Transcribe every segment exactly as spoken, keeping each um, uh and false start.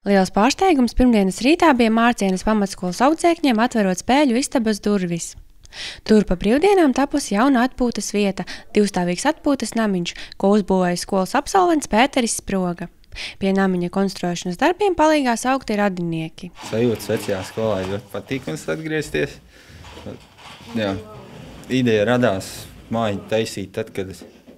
Liels pārsteigums pirmdienas rītā bija Mārcienes pamatskolas audzēkņiem, atverot spēļu istabas durvis. Tur pa brīvdienām tapusi jauna atpūtas vieta, divstāvīgs atpūtas namiņš, ko uzbūvēja skolas absolvents Pēteris Sproga. Pie namiņa konstruēšanas darbiem palīgā saukti radinieki. Sajūtas vecajā skolā ļoti patīkams atgriezties. Jā, ideja radās māju taisīt tad, kad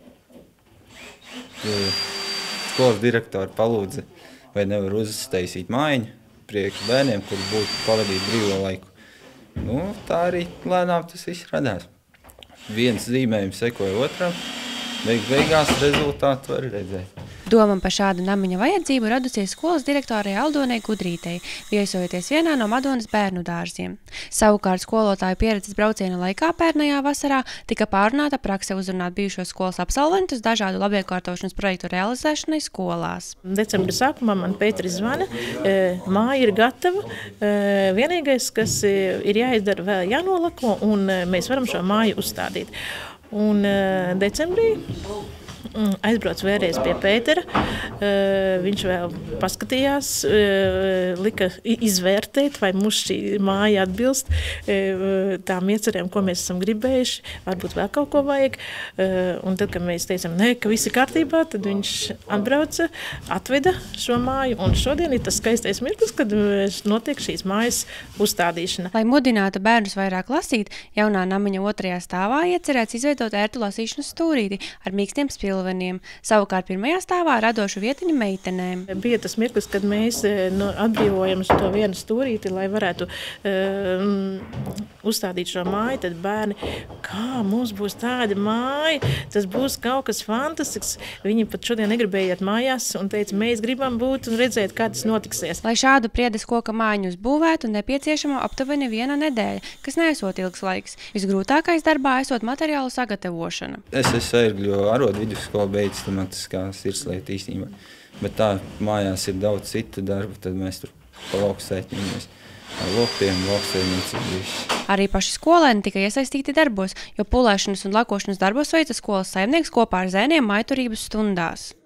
skolas direktori palūdza, vai nevar uztaisīt mājiņu priekš bērniem, kur būtu pavadīt brīvo laiku. Nu, tā arī lēnām tas viss radās. Viens zīmējums sekoja otram, beig beigās rezultātu var redzēt. Doma par šādu namiņa vajadzību radusies skolas direktorai Aldonei Gudrītei, viesojoties vienā no Madonas bērnu dārziem. Savukārt skolotāju pieredzes brauciena laikā pērnajā vasarā tika pārunāta prakse uzrunāt bijušos skolas absolventus dažādu labiekārtošanas projektu realizēšanai skolās. Decembra sākumā man Pēteris zvana, māja ir gatava, vienīgais, kas ir jāizdara, vēl jānolako, un mēs varam šo māju uzstādīt. Un decembrī aizbrauc vēlreiz pie Pētera, viņš vēl paskatījās, lika izvērtēt, vai mums šī māja atbilst tām iecerēm, ko mēs esam gribējuši, varbūt vēl kaut ko vajag. Un tad, kad mēs teicam, ne, ka viss ir kārtībā, tad viņš atbrauca, atveda šo māju, un šodien ir tas skaistais mirklis, kad notiek šīs mājas uzstādīšana. Lai mudinātu bērnus vairāk lasīt, jaunā namiņa otrajā stāvā iecerēts izveidot ērtu lasīšanas stūrīti ar mīkstiem spilveniem. Savukārt pirmajā stāvā radošu vietiņu meitenēm. Bija tas mirklis, kad mēs nu, atbrīvojam to vienu stūrīti, lai varētu um, uzstādīt šo māju, tad bērni, kā mums būs tāda māja, tas būs kaut kas fantastisks. Viņi pat šodien negribēja iet mājās un teica, mēs gribam būt un redzēt, kā tas notiksies. Lai šādu priedes koka mājiņu uzbūvētu, nepieciešama aptuveni viena nedēļa, kas neesot ilgs laiks. Visgrūtākais darbā esot materiālu sagatavošana. Es esmu Ērgļu arodu vidusskolu beidz tematiskā sirdslieta īstenībā. Bet tā mājās ir daudz citu darbu, tad mēs tur pa lauksēķinamies ar lopiem, lauksēļniecības. Arī paši skolēni tika iesaistīti darbos, jo pulēšanas un lakošanas darbos veica skolas saimnieks kopā ar zēniem maiturības stundās.